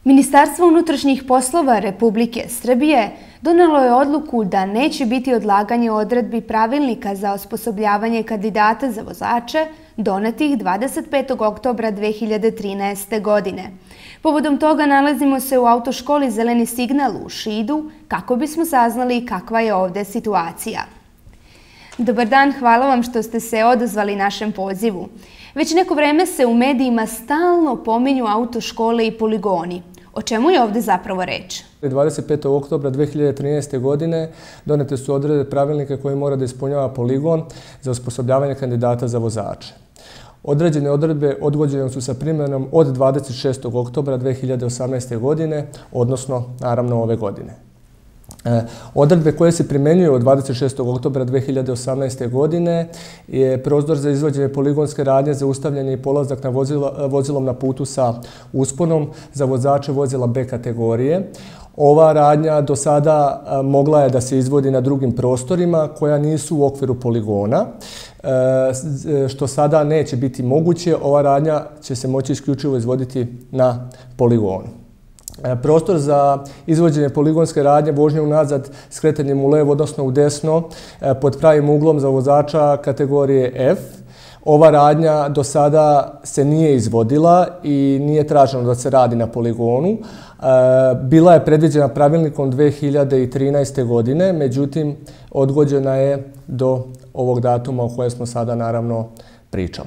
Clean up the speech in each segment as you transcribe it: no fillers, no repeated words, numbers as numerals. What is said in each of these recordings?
Ministarstvo unutrašnjih poslova Republike Srbije donelo je odluku da neće biti odlaganje odredbi pravilnika za osposobljavanje kandidata za vozače donetih 25. oktobra 2013. godine. Povodom toga nalazimo se u autoškoli Zeleni signal u Šidu kako bismo saznali kakva je ovde situacija. Dobar dan, hvala vam što ste se odazvali našem pozivu. Već neko vreme se u medijima stalno pominju autoškole i poligoni. O čemu je ovde zapravo reč? 25. oktobra 2013. godine donete su odredbe pravilnika koje mora da ispunjava poligon za osposobljavanje kandidata za vozače. Određene odredbe odgođene su sa primjenom od 26. oktobra 2018. godine, odnosno naravno ove godine. Odredbe koje se primjenjuju od 26. oktobra 2018. godine je prostor za izvođenje poligonske radnje za ustavljanje i polazak na vozilom na putu sa usponom za vozače vozila B kategorije. Ova radnja do sada mogla je da se izvodi na drugim prostorima koja nisu u okviru poligona, što sada neće biti moguće. Ova radnja će se moći isključivo izvoditi na poligonu. Prostor za izvođenje poligonske radnje vožnje unazad skretanjem u levo, odnosno u desno, pod pravim uglom za vozača kategorije F. Ova radnja do sada se nije izvodila i nije traženo da se radi na poligonu. Bila je predviđena pravilnikom 2013. godine, međutim odgođena je do ovog datuma o kojem smo sada naravno pričali.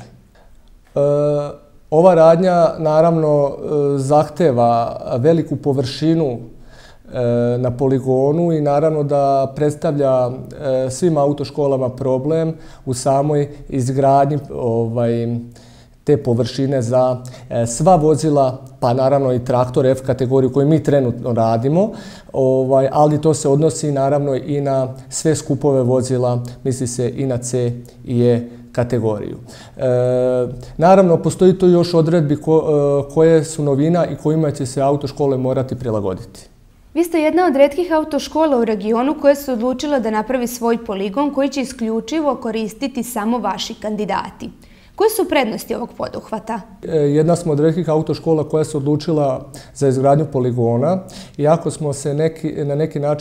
Ova radnja naravno zahteva veliku površinu na poligonu i naravno da predstavlja svim autoškolama problem u samoj izgradnji te površine za sva vozila, pa naravno i traktor F kategoriju koju mi trenutno radimo, ali to se odnosi naravno i na sve skupove vozila, misli se i na C i E kategoriju. Naravno, postoji tu još odredbi koje su novina i kojima će se autoškole morati prilagoditi. Vi ste jedna od retkih autoškola u regionu koja se odlučila da napravi svoj poligon koji će isključivo koristiti samo vaši kandidati. Koje su prednosti ovog poduhvata? Jedna smo od retkih autoškola koja se odlučila za izgradnju poligona, iako smo se na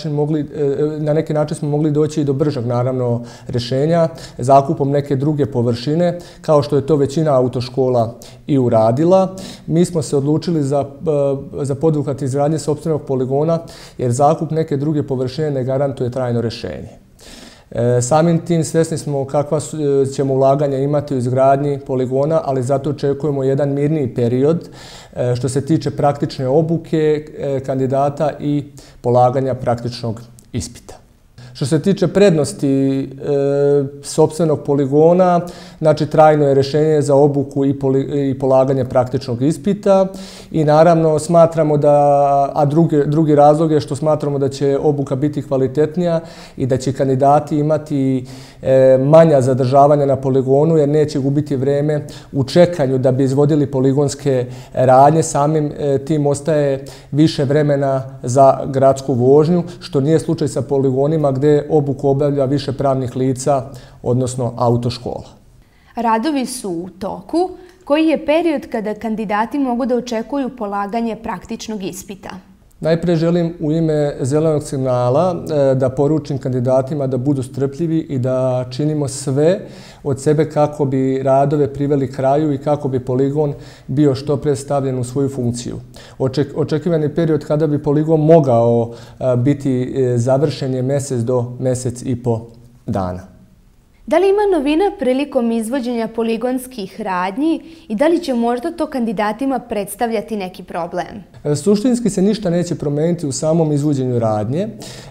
neki način smo mogli doći i do bržeg naravno rješenja zakupom neke druge površine, kao što je to većina autoškola i uradila. Mi smo se odlučili za poduhvat izgradnje sopstvenog poligona jer zakup neke druge površine ne garantuje trajno rješenje. Samim tim svjesni smo kakva ćemo ulaganja imati u izgradnji poligona, ali zato očekujemo jedan mirniji period što se tiče praktične obuke kandidata i polaganja praktičnog ispita. Što se tiče prednosti sopstvenog poligona, znači trajno je rješenje za obuku i polaganje praktičnog ispita i naravno smatramo a drugi razlog je što smatramo da će obuka biti kvalitetnija i da će kandidati imati manja zadržavanja na poligonu jer neće gubiti vreme u čekanju da bi izvodili poligonske radnje. Samim tim ostaje više vremena za gradsku vožnju, što nije slučaj sa poligonima gdje obuku obavlja više pravnih lica, odnosno autoškola. Radovi su u toku. Koji je period kada kandidati mogu da očekuju polaganje praktičnog ispita? Najprije želim u ime Zelenog signala da poručim kandidatima da budu strpljivi i da činimo sve od sebe kako bi radove priveli kraju i kako bi poligon bio što pre stavljen u svoju funkciju. Očekivani period kada bi poligon mogao biti završen je mjesec do mjesec i po dana. Da li ima novina prilikom izvođenja poligonskih radnji i da li će možda to kandidatima predstavljati neki problem? Suštinski se ništa neće promijeniti u samom izvođenju radnji.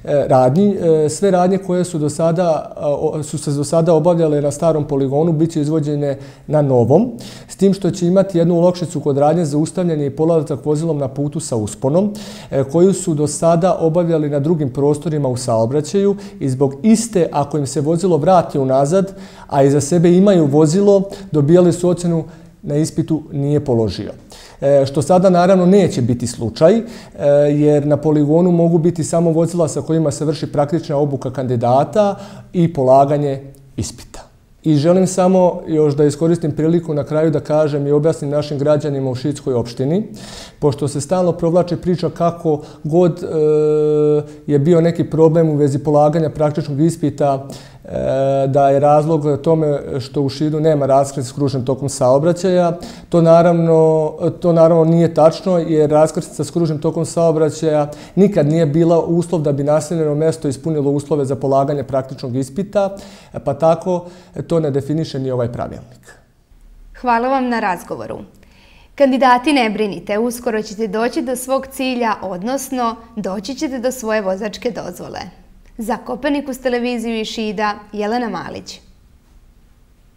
Sve radnje koje su se do sada obavljale na starom poligonu bit će izvođene na novom, s tim što će imati jednu olakšicu kod radnje za ustavljanje i polazak vozilom na putu sa usponom, koju su do sada obavljali na drugim prostorima u saobraćaju i zbog iste, ako im se vozilo vrati unazad, a iza sebe imaju vozilo, dobijali su ocjenu na ispitu nije položio. Što sada naravno neće biti slučaj, jer na poligonu mogu biti samo vozila sa kojima se vrši praktična obuka kandidata i polaganje ispita. I želim samo još da iskoristim priliku na kraju da kažem i objasnim našim građanima u Šidskoj opštini, pošto se stalno provlači priča kako god je bio neki problem u vezi polaganja praktičnog ispita, da je razlog tome što u Šidu nema raskrsnice s kružnim tokom saobraćaja. To naravno nije tačno, jer raskrsnica s kružnim tokom saobraćaja nikad nije bila uslov da bi naseljeno mesto ispunilo uslove za polaganje praktičnog ispita, pa tako to ne definiše ni ovaj pravilnik. Hvala vam na razgovoru. Kandidati, ne brinite, uskoro ćete doći do svog cilja, odnosno doći ćete do svoje vozačke dozvole. Za Kopenikus televiziju iz Šida, Jelena Malić.